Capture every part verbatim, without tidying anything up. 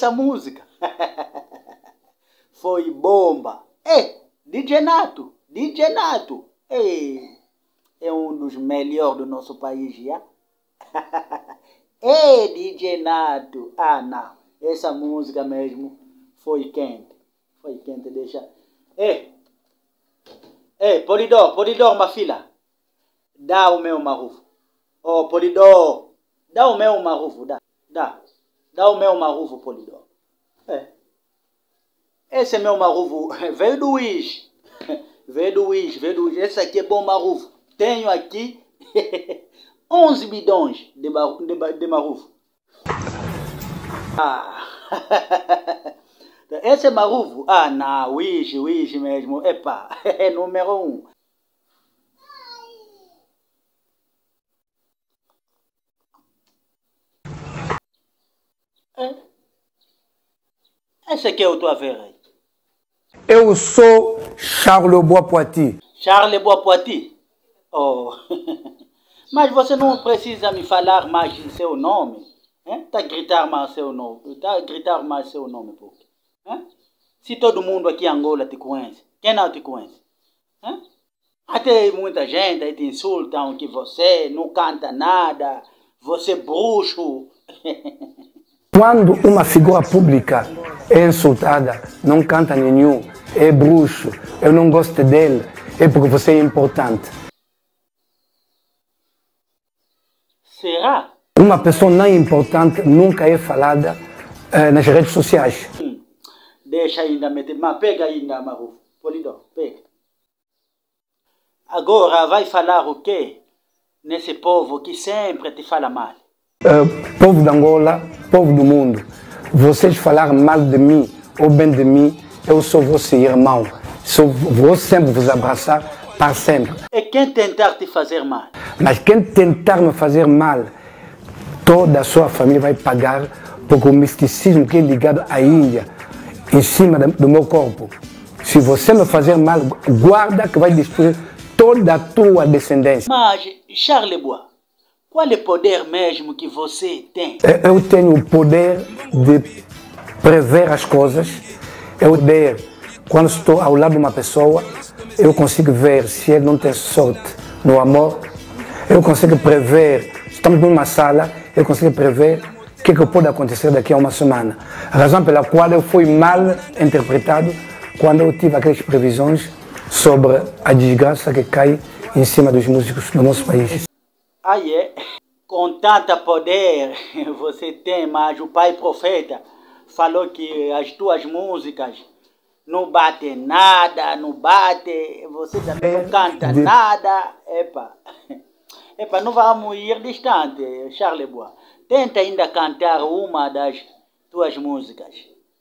essa música foi bomba. É, D J Nato, D J Nato. É, é um dos melhores do nosso país, já. É, D J Nato. Ah, não. Essa música mesmo foi quente. Foi quente, deixa. É, é, Polidor, Polidor, minha filha. Dá o meu marufo. Oh, Polidor. Dá o meu marufo, dá. Dá. Dá o meu marufo, Polidor. É. Esse é meu marufo. Veio do Wish. Veio do Wish, veio do Wish. Esse aqui é bom marufo. Tenho aqui onze bidões de, de, de marufo. Ah. Esse é marufo? Ah, não. Wish, Wish mesmo. Epa, é número um. É. Esse aqui eu estou a ver aí. Eu sou Charles Bois-Poitiers. Charles Bois-Poitiers? Oh. Mas você não precisa me falar mais de seu nome. Está a gritar mais seu nome. Está a gritar mais seu nome. Por quê? Hein? Se todo mundo aqui em Angola te conhece, quem não te conhece? Hein? Até muita gente aí te insultam que você não canta nada, você é bruxo. Quando uma figura pública é insultada, não canta nenhum, é bruxo, eu não gosto dele, é porque você é importante. Será? Uma pessoa não importante nunca é falada eh, nas redes sociais. Hum. Deixa ainda meter, mas pega ainda, Marufo. Polidor, pega. Agora vai falar o quê? Nesse povo que sempre te fala mal. Uh, povo de Angola, povo do mundo, vocês falar mal de mim ou bem de mim, eu sou vosso irmão. Sou, vou sempre vos abraçar para sempre. E quem tentar te fazer mal? Mas quem tentar me fazer mal, toda a sua família vai pagar, porque o misticismo que é ligado à Índia, em cima do meu corpo. Se você me fazer mal, guarda que vai destruir toda a tua descendência. Mas, Charles Bois, qual é o poder mesmo que você tem? Eu tenho o poder de prever as coisas. Eu poder, quando estou ao lado de uma pessoa, eu consigo ver se ele não tem sorte no amor. Eu consigo prever, estamos numa sala, eu consigo prever o que, que pode acontecer daqui a uma semana. A razão pela qual eu fui mal interpretado quando eu tive aquelas previsões sobre a desgraça que cai em cima dos músicos do nosso país. Ah, é? Com tanto poder você tem, mas o pai profeta falou que as tuas músicas não batem nada, não bate, você também não canta de... nada. Epa, epa, não vamos ir distante, Charles Bois. Tenta ainda cantar uma das tuas músicas.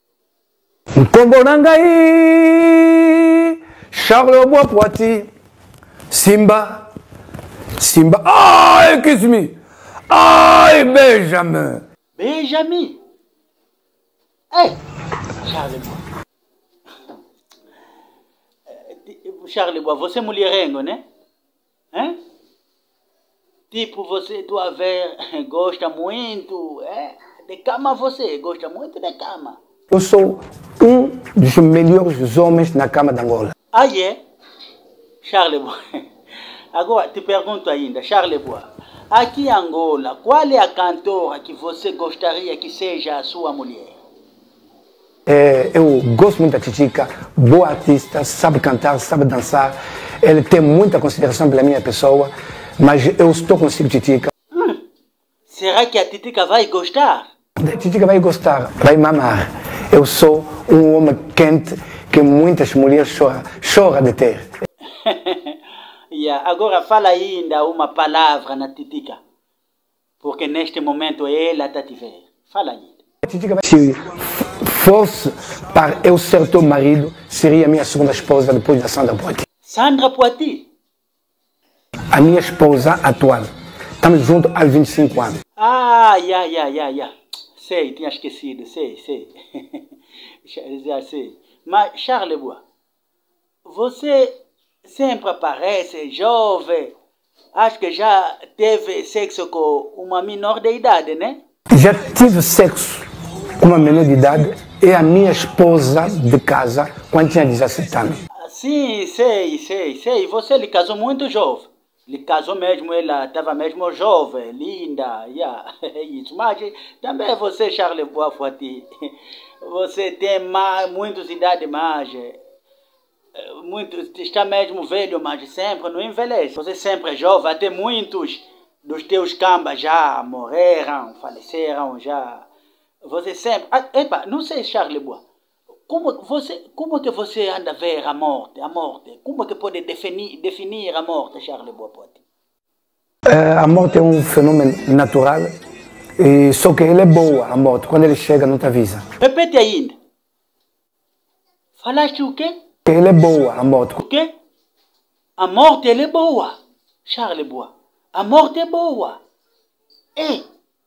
Komborangai, Charles Bois-Poitiers, Simba. Simba, ai, kiss me, ai, beija-me. Beija-me? Ei, Charles Bois. Charles Bois, você é mulherengo, né? Hein? Tipo, você, tu a ver, gosta muito, é? De cama você, gosta muito de cama. Eu sou um dos melhores homens na cama de Angola. Ah, é? Charles Bois. Agora, te pergunto ainda, Charles Bois, aqui em Angola, qual é a cantora que você gostaria que seja a sua mulher? É, eu gosto muito da Titica, boa artista, sabe cantar, sabe dançar. Ele tem muita consideração pela minha pessoa, mas eu estou consigo, Titica. Hum, será que a Titica vai gostar? A Titica vai gostar, vai mamar. Eu sou um homem quente que muitas mulheres choram, choram de ter. Yeah. Agora fala ainda uma palavra na Titica, porque neste momento ela está te ver. Fala ainda. Se fosse para eu ser teu marido, seria a minha segunda esposa depois da Sandra Poitiers. Sandra Poitiers? A minha esposa atual. Estamos juntos há vinte e cinco anos. Ah, ya, ya, ya, ya. Sei, tinha esquecido, sei, sei. Já sei. Mas, Charles Bois, você sempre aparece jovem. Acho que já teve sexo com uma menor de idade, né? Já tive sexo com uma menor de idade, é a minha esposa de casa quando tinha dezessete anos. Sim, sei, sei, sei. Você lhe casou muito jovem. Ele casou mesmo, ela estava mesmo jovem, linda, yeah, é isso. Mas também você, Charles Boafuati, você tem mais, muitas idades mais, muito, está mesmo velho, mas sempre não envelhece. Você sempre é jovem, até muitos dos teus cambas já morreram, faleceram, já. Você sempre... Ah, epa, não sei, Charles Boa, como, você, como que você anda a ver a morte, a morte? Como que pode definir, definir a morte, Charles Boa Pote? É, a morte é um fenômeno natural, e, só que ela é boa, a morte. Quando ele chega, não te avisa. Repete ainda. Falaste o quê? Que ela é boa, a morte. O quê? A morte, ela é boa, Charles Boa. A morte é boa. Ei!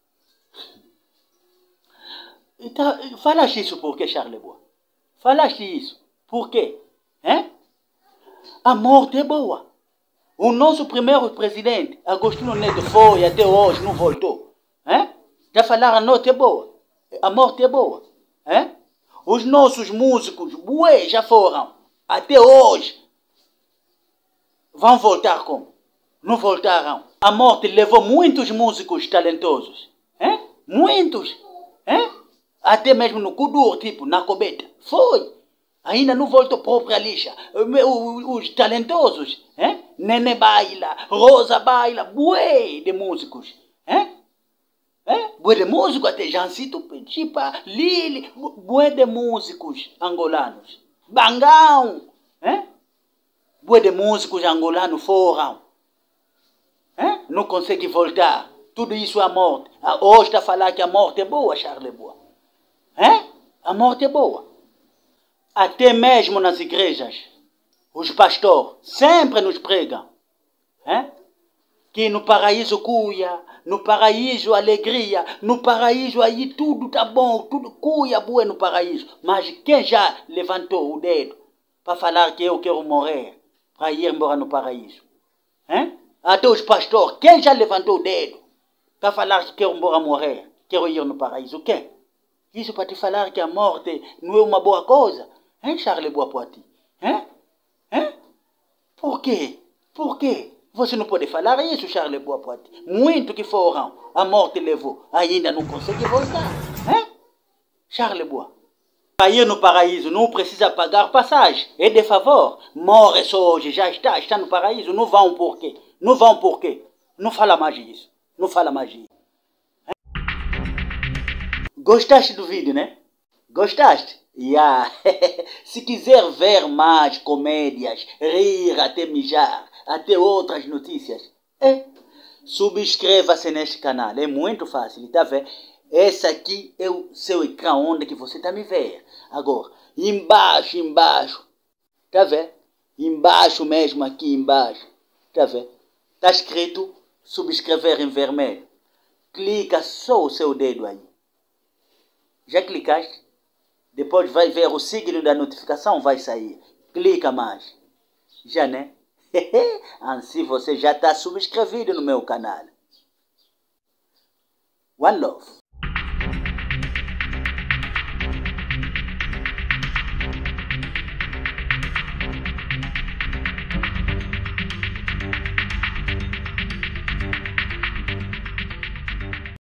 Então, falaste isso por quê, Charles Boa? Falaste isso. Por quê? Hein? A morte é boa. O nosso primeiro presidente, Agostinho Neto, foi até hoje, não voltou. Hein? Já falaram, a morte é boa. A morte é boa. Hein? Os nossos músicos, bué, já foram. Até hoje. Vão voltar como? Não voltaram. A morte levou muitos músicos talentosos. Hein? Muitos. Hein? Até mesmo no Kudur, tipo, na Cobeta. Foi. Ainda não voltou própria lixa. Os talentosos. Hein? Nene Baila, Rosa Baila, bué de músicos. Hein? Hein? Bué de músicos, até Jancito Chipa, Lili, bué de músicos angolanos. Bangão. Hein? Bué de músicos angolanos foram. Hein? Não consegue voltar. Tudo isso é a morte. Hoje está a falar que a morte é boa, Charles Boa. Hein? A morte é boa. Até mesmo nas igrejas, os pastores sempre nos pregam. Hein? Que no paraíso cuia, no paraíso alegria, no paraíso aí tudo tá bom, tudo cuia boa no paraíso. Mas quem já levantou o dedo para falar que eu quero morrer, para ir embora no paraíso? Hein? Até os pastores, quem já levantou o dedo para falar que quero embora morrer, quero ir no paraíso? Quem? Isso para te falar que a morte não é uma boa coisa. Hein, Charles Boa Pote? Hein? Hein? Por quê? Por quê? Você não pode falar isso, Charles Boa Pote. Muito que foram, a morte levou. Ainda não consegue voltar. Hein? Charles Boa. Para ir no paraíso não precisa pagar passagem. É de favor. Morre só hoje, já está, está no paraíso. Não vão por quê? Não vão por quê? Não fala mais disso. Não fala mais disso. Gostaste do vídeo, né? Gostaste? Yeah. Se quiser ver mais comédias, rir até mijar, até outras notícias, é, subscreva-se neste canal. É muito fácil, tá vendo? Esse aqui é o seu ecrã onde que você tá me vendo. Agora, embaixo, embaixo, tá vendo? Embaixo mesmo, aqui embaixo, tá vendo? Tá escrito subscrever em vermelho. Clica só o seu dedo aí. Já clicaste? Depois vai ver o signo da notificação, vai sair. Clica mais. Já, né? Assim você já está subscrevido no meu canal. One love.